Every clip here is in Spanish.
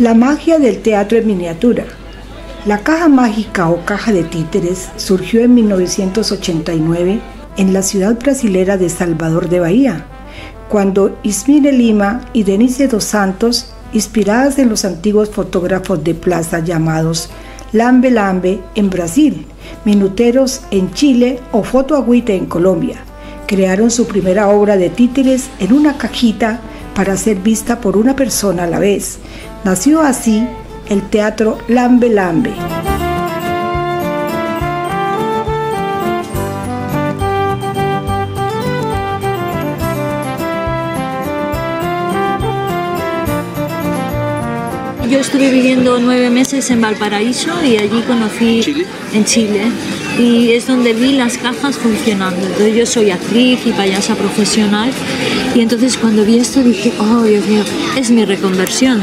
La magia del teatro en miniatura. La caja mágica o caja de títeres surgió en 1989 en la ciudad brasilera de Salvador de Bahía, cuando Ismire Lima y Denise dos Santos, inspiradas en los antiguos fotógrafos de plaza llamados Lambe Lambe en Brasil, Minuteros en Chile o Foto Agüite en Colombia, crearon su primera obra de títeres en una cajita para ser vista por una persona a la vez. Nació así el teatro Lambe Lambe. Yo estuve viviendo 9 meses en Valparaíso y allí conocí en Chile y es donde vi las cajas funcionando. Entonces yo soy actriz y payasa profesional y entonces cuando vi esto dije, oh Dios mío, es mi reconversión.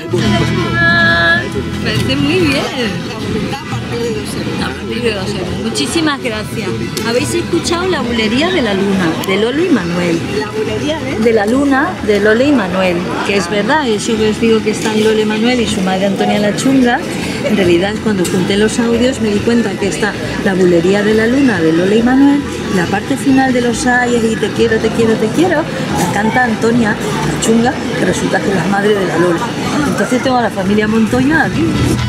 Parece muy bien. A partir de 2 euros. Muchísimas gracias. ¿Habéis escuchado La bulería de la luna, de Lolo y Manuel? ¿La bulería de la luna, de Lolo y Manuel? Que es verdad, eso que os digo que están Lolo y Manuel y su madre Antonia la Chunga. En realidad, cuando junté los audios me di cuenta que está La bulería de la luna, de Lolo y Manuel. La parte final de los ayes y te quiero, te quiero, te quiero, la canta Antonia la Chunga, que resulta que es la madre de la Lola. Entonces tengo a la familia Montoya aquí.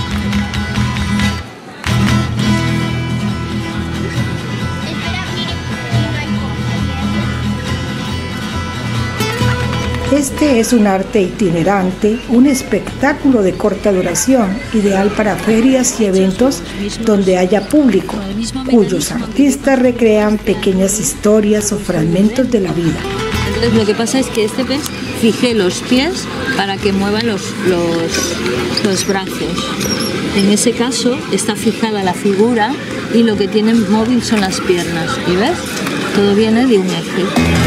Este es un arte itinerante, un espectáculo de corta duración, ideal para ferias y eventos donde haya público, cuyos artistas recrean pequeñas historias o fragmentos de la vida. Entonces lo que pasa es que este pez fijé los pies para que muevan los brazos. En ese caso está fijada la figura y lo que tiene móvil son las piernas. ¿Y ves? Todo viene de un eje.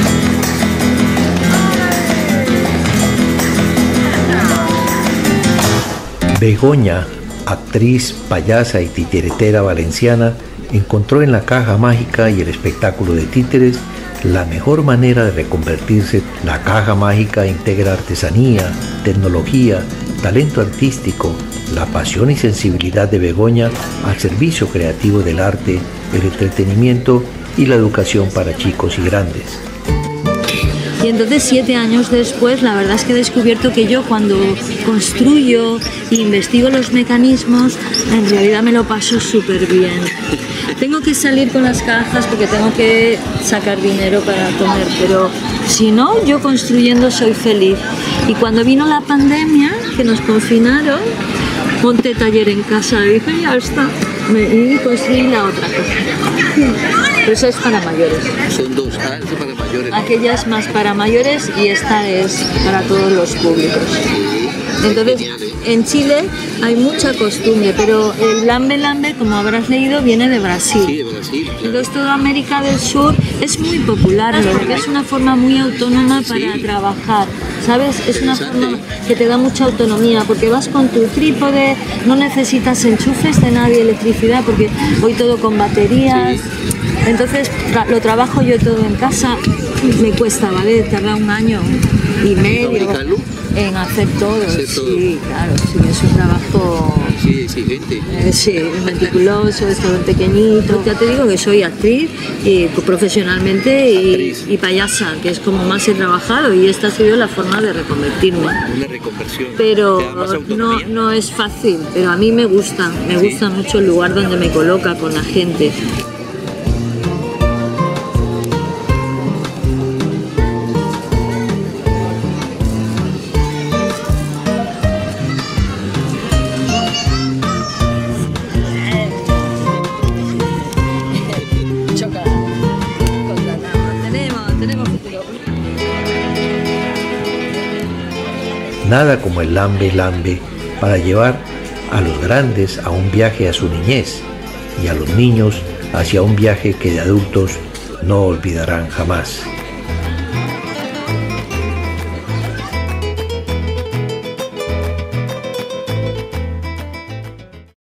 Begoña, actriz, payasa y titiretera valenciana, encontró en la caja mágica y el espectáculo de títeres la mejor manera de reconvertirse. La caja mágica integra artesanía, tecnología, talento artístico, la pasión y sensibilidad de Begoña al servicio creativo del arte, el entretenimiento y la educación para chicos y grandes. Y entonces 7 años después, la verdad es que he descubierto que yo cuando construyo e investigo los mecanismos, en realidad me lo paso súper bien. Tengo que salir con las cajas porque tengo que sacar dinero para comer, pero si no, yo construyendo soy feliz. Y cuando vino la pandemia, que nos confinaron, monté taller en casa y dije, ya está, y construí la otra caja. Pero eso es para mayores. Son dos, es para mayores. Aquella es más para mayores y esta es para todos los públicos. Entonces, en Chile hay mucha costumbre, pero el lambe lambe, como habrás leído, viene de Brasil. Sí, de Brasil. Entonces, toda América del Sur es muy popular, porque es una forma muy autónoma para trabajar, ¿sabes? Es una forma que te da mucha autonomía, porque vas con tu trípode, no necesitas enchufes de nadie, electricidad, porque hoy todo con baterías. Entonces, lo trabajo yo todo en casa, me cuesta, ¿vale? Tarda 1 año y medio en hacer todo. Sí, claro, sí, es un trabajo... Sí, exigente. Sí, meticuloso, es todo pequeñito. Ya te digo que soy actriz y profesionalmente y payasa, que es como más he trabajado y esta ha sido la forma de reconvertirme. Una reconversión. Pero no es fácil, pero a mí me gusta mucho el lugar donde me coloca con la gente. Nada como el lambe lambe para llevar a los grandes a un viaje a su niñez y a los niños hacia un viaje que de adultos no olvidarán jamás.